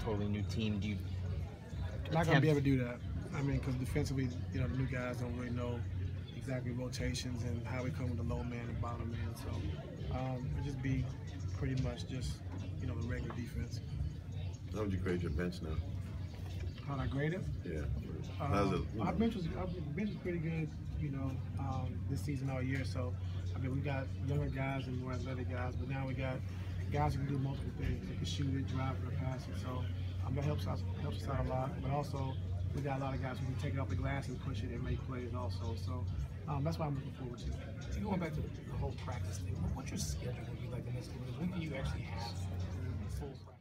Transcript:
totally new team, do you not going to be able to do that? I mean, because defensively, you know, the new guys don't really know exactly rotations and how we come with the low man and bottom man. So it'll just be pretty much just, you know, the regular defense. How would you grade your bench now? How'd I grade it? Yeah. Our bench was pretty good, you know, this season all year. So, I mean, we got younger guys and more athletic guys, but now we got guys who can do multiple things. They can shoot it, drive it, or pass it. So that helps us out a lot. But also, we got a lot of guys who can take it off the glass and push it and make plays also. So that's what I'm looking forward to. So going back to the whole practice thing, what's your schedule going to be like the next 2 weeks? When do you actually have full practice?